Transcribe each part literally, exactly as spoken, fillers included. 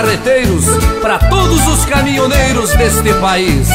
carreteiros, para todos os caminhoneiros deste país.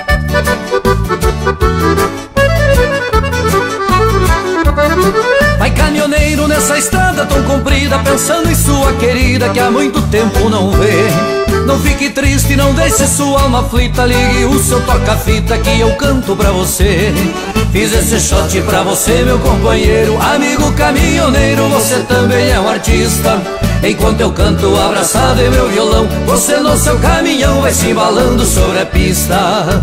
Vai caminhoneiro nessa estrada tão comprida, pensando em sua querida que há muito tempo não vê. Não fique triste, não deixe sua alma aflita, ligue o seu toca-fita que eu canto pra você. Fiz esse shot pra você, meu companheiro, amigo caminhoneiro, você também é um artista. Enquanto eu canto abraçado em meu violão, você no seu caminhão vai se embalando sobre a pista.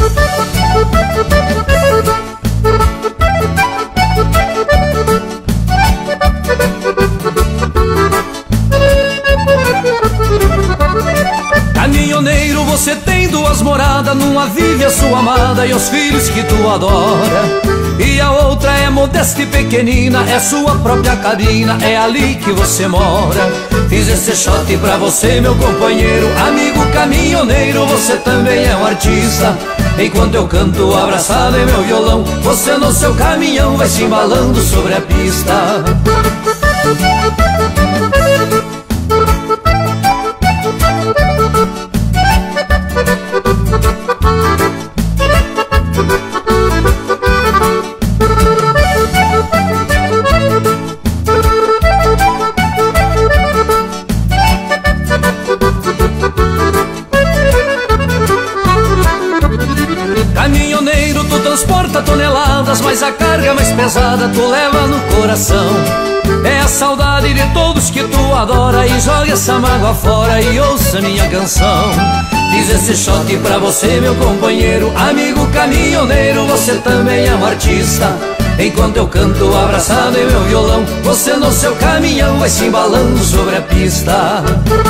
Caminhoneiro, você tem duas moradas, numa vive a sua amada e os filhos que tu adora, e a outra é modesta e pequenina, é sua própria cabina, é ali que você mora. Fiz esse shot pra você, meu companheiro, amigo caminhoneiro, você também é um artista. Enquanto eu canto abraçado em meu violão, você no seu caminhão vai se embalando sobre a pista. Caminhoneiro, tu transporta toneladas, mas a carga mais pesada tu leva no coração. É a saudade de todos que tu adora, e joga essa mágoa fora e ouça minha canção. Fiz esse shot pra você, meu companheiro, amigo caminhoneiro, você também é um artista. Enquanto eu canto abraçado em meu violão, você no seu caminhão vai se embalando sobre a pista.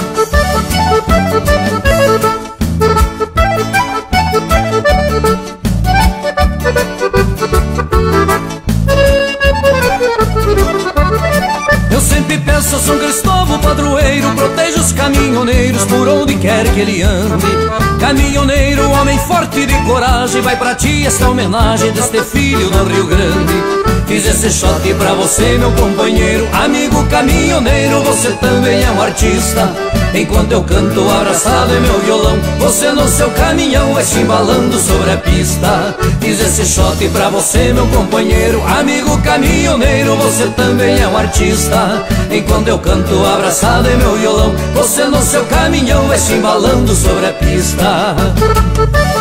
Eu sempre peço a São Cristóvão padroeiro, proteja os caminhoneiros por onde quer que ele ande. Caminhoneiro, homem forte de coragem, vai pra ti esta homenagem deste filho do Rio Grande. Fiz esse shot pra você, meu companheiro, amigo caminhoneiro, você também é um artista. Enquanto eu canto abraçado em meu violão, você no seu caminhão vai se embalando sobre a pista. Fiz esse shot pra você, meu companheiro, amigo caminhoneiro, você também é um artista. Enquanto eu canto abraçado em meu violão, você no seu caminhão vai se embalando sobre a pista.